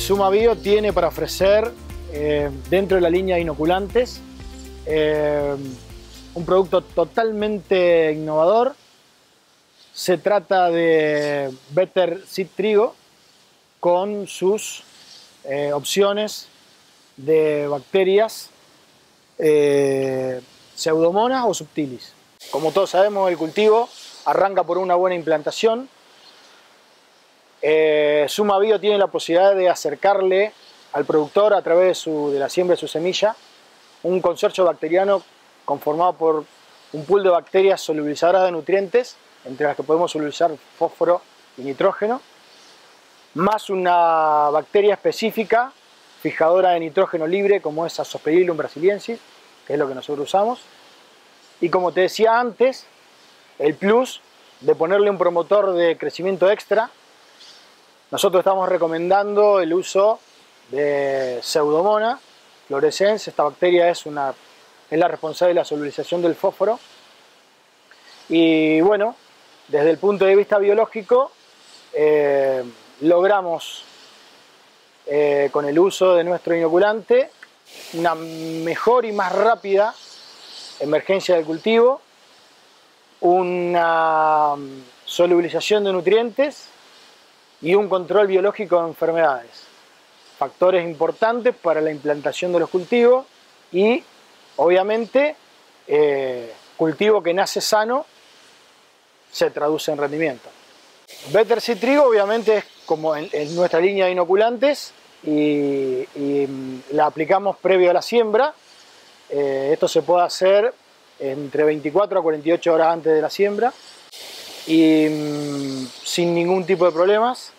Suma Bio tiene para ofrecer dentro de la línea de inoculantes un producto totalmente innovador. Se trata de Better Seed Trigo con sus opciones de bacterias Pseudomonas o Subtilis. Como todos sabemos, el cultivo arranca por una buena implantación. Suma Bio tiene la posibilidad de acercarle al productor a través de la siembra de su semilla un consorcio bacteriano conformado por un pool de bacterias solubilizadoras de nutrientes, entre las que podemos solubilizar fósforo y nitrógeno, más una bacteria específica fijadora de nitrógeno libre como es Aspergillus brasiliensis, que es lo que nosotros usamos. Y como te decía antes, el plus de ponerle un promotor de crecimiento extra. Nosotros estamos recomendando el uso de Pseudomonas fluorescens. Esta bacteria es la responsable de la solubilización del fósforo. Y bueno, desde el punto de vista biológico, logramos con el uso de nuestro inoculante una mejor y más rápida emergencia del cultivo, una solubilización de nutrientes y un control biológico de enfermedades. Factores importantes para la implantación de los cultivos y, obviamente, cultivo que nace sano se traduce en rendimiento. Better Seed Trigo, obviamente, es como en nuestra línea de inoculantes y la aplicamos previo a la siembra. Esto se puede hacer entre 24 a 48 horas antes de la siembra y sin ningún tipo de problemas.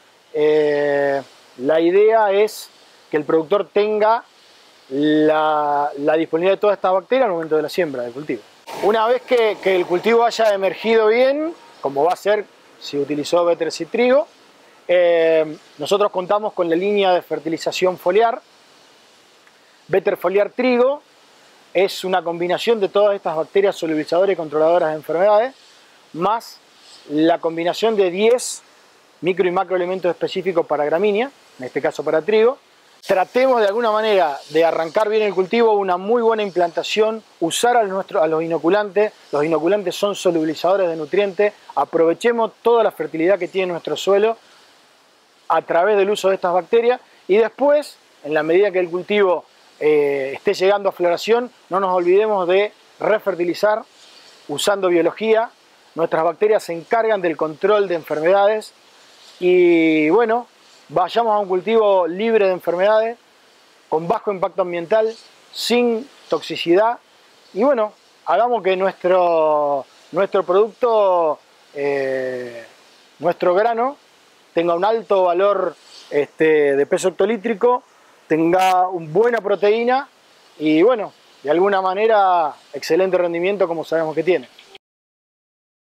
La idea es que el productor tenga la disponibilidad de todas estas bacterias al momento de la siembra del cultivo. Una vez que el cultivo haya emergido bien, como va a ser si utilizó Better Seed Trigo, nosotros contamos con la línea de fertilización foliar. Better Foliar Trigo es una combinación de todas estas bacterias solubilizadoras y controladoras de enfermedades, más la combinación de 10 micro y macroelementos específicos para gramínea, en este caso para trigo. Tratemos de alguna manera de arrancar bien el cultivo, una muy buena implantación, usar a los inoculantes. Los inoculantes son solubilizadores de nutrientes. Aprovechemos toda la fertilidad que tiene nuestro suelo a través del uso de estas bacterias y después, en la medida que el cultivo esté llegando a floración, no nos olvidemos de refertilizar usando biología. Nuestras bacterias se encargan del control de enfermedades y bueno, vayamos a un cultivo libre de enfermedades, con bajo impacto ambiental, sin toxicidad y bueno, hagamos que nuestro producto, nuestro grano, tenga un alto valor de peso hectolítrico, tenga una buena proteína y bueno, de alguna manera excelente rendimiento como sabemos que tiene.